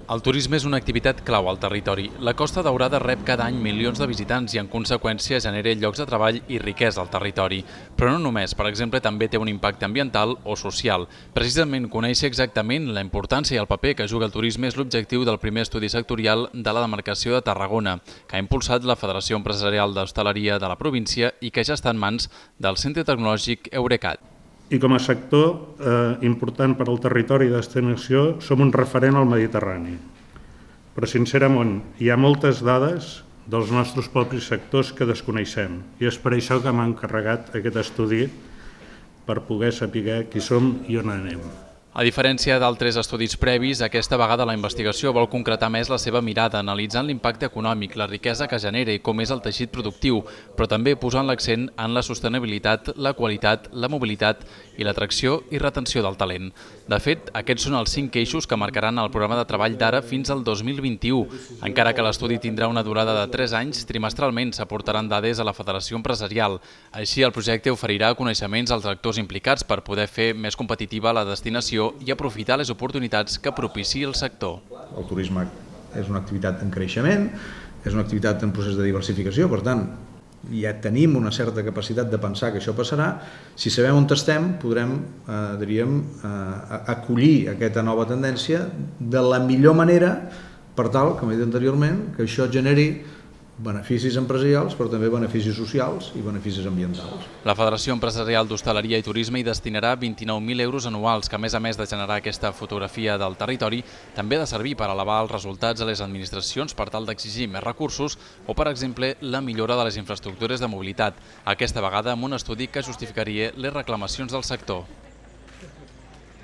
El turisme és una activitat clau al territori. La Costa Daurada rep cada any milions de visitants i en conseqüència genera llocs de treball i riquesa al territori. Però no només, per exemple, també té un impacte ambiental o social. Precisament conèixer exactament la importància i el paper que juga el turisme és l'objectiu del primer estudi sectorial de la demarcació de Tarragona, que ha impulsat la Federació Empresarial d'Hostaleria de la província i que ja està en mans del Centre Tecnològic Eurecat. I com a sector important per al territori de destinació som un referent al Mediterrani. Però sincerament hi ha moltes dades dels nostres propis sectors que desconeixem i és per això que m'ha encarregat aquest estudi per poder saber qui som i on anem. A diferència d'altres estudis previs, aquesta vegada la investigació vol concretar més la seva mirada, analitzant l'impacte econòmic, la riquesa que genera i com és el teixit productiu, però també posant l'accent en la sostenibilitat, la qualitat, la mobilitat i l'atracció i retenció del talent. De fet, aquests són els 5 eixos que marcaran el programa de treball d'ara fins al 2021. Encara que l'estudi tindrà una durada de 3 anys, trimestralment s'aportaran dades a la Federació Empresarial. Així, el projecte oferirà coneixements als actors implicats per poder fer més competitiva la destinació i aprofitar les oportunitats que propiciï el sector. El turisme és una activitat en creixement, és una activitat en procés de diversificació, per tant, ja tenim una certa capacitat de pensar que això passarà. Si sabem on estem, podrem, diríem, acollir aquesta nova tendència de la millor manera per tal, com he dit anteriorment, que això generi beneficis empresarials, però també beneficis socials i beneficis ambientals. La Federació Empresarial d'Hostaleria i Turisme hi destinarà 29.000 euros anuals, que a més de generar aquesta fotografia del territori, també ha de servir per elevar els resultats a les administracions per tal d'exigir més recursos o, per exemple, la millora de les infraestructures de mobilitat, aquesta vegada amb un estudi que justificaria les reclamacions del sector.